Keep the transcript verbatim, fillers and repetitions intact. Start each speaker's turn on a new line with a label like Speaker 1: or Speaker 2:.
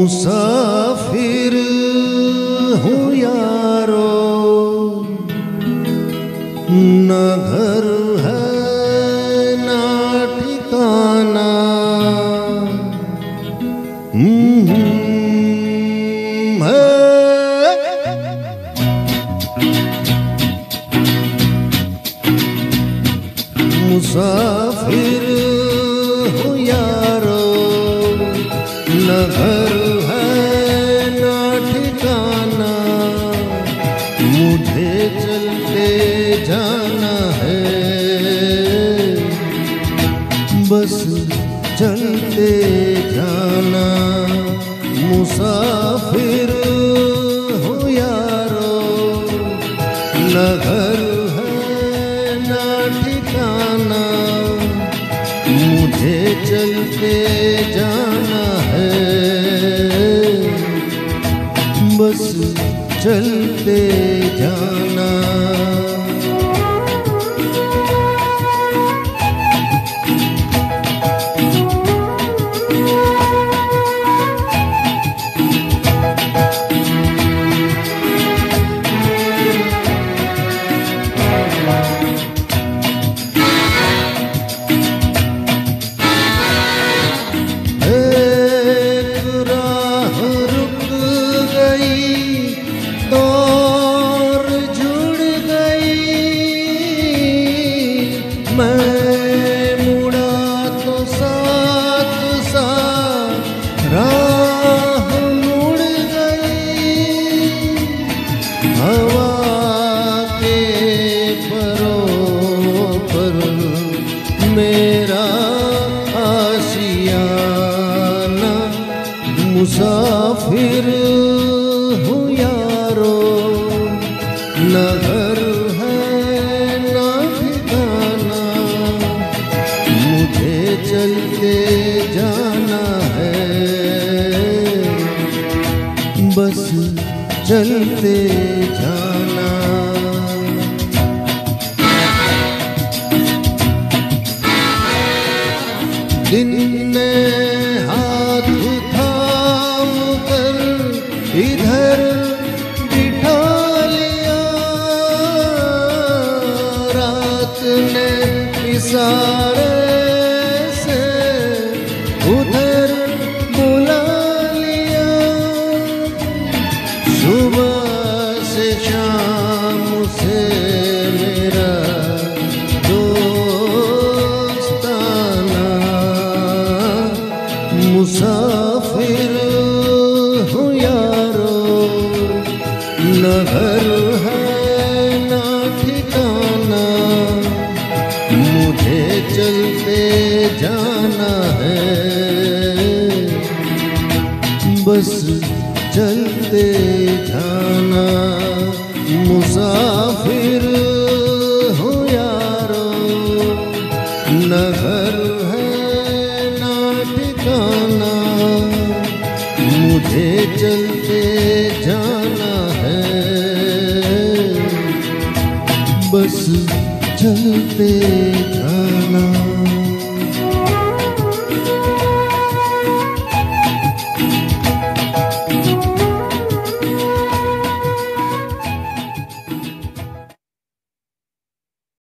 Speaker 1: मुसाफिर हूँ यारो, न घर है न ठिकाना। मुसाफिर हूँ यारो, न घर है न ठिकाना। मुझे चलते जाना है, बस चलते जाना। मुसाफिर हूँ यारो, न घर है न ठिकाना। मुझे चलते जाना है, बस चलते जाना। मैं मुड़ा तो साथ साथ राह मुड़ गई। हवा के परों पर मेरा आशियाना। मुसाफिर हूँ यारो, न घर चलते जाना है, बस चलते जाना। दिन ने हाथ थाम कर इधर बिठा लिया, रात ने इशारे उधर बुला लिया। सुबह से शाम से मेरा दोस्ताना। मुसाफिर हूँ यारो, न घर है न ठिकाना। मुझे चलते जाना है, बस चलते जाना। मुसाफिर हूँ यारो, न घर है न ठिकाना। मुझे चलते जाना है, बस चलते जाना।